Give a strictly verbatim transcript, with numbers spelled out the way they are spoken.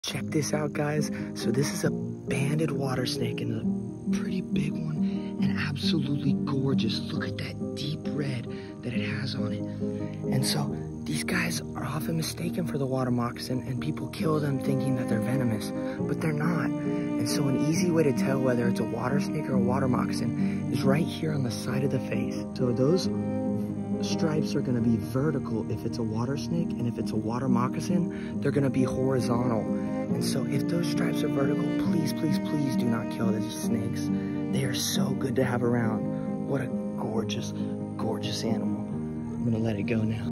Check this out, guys. So this is a banded water snake, and a pretty big one, and absolutely gorgeous. Look at that deep red that it has on it. And so these guys are often mistaken for the water moccasin, and people kill them thinking that they're venomous, but they're not. And so an easy way to tell whether it's a water snake or a water moccasin is right here on the side of the face. So those stripes are gonna be vertical if it's a water snake, and if it's a water moccasin, they're gonna be horizontal. And so if those stripes are vertical, please, please, please do not kill these snakes. They are so good to have around. What a gorgeous, gorgeous animal. I'm gonna let it go now.